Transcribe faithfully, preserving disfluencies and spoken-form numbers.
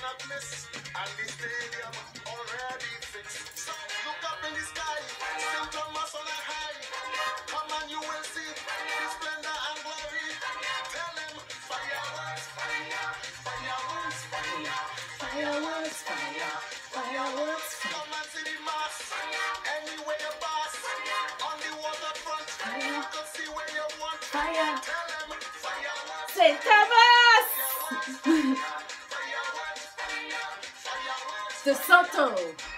Fireworks, fire, fireworks, come and see the mass. Anywhere you pass, on the waterfront, you can see where you want. Fire, tell them fireworks. Saint Thomas! De Santo.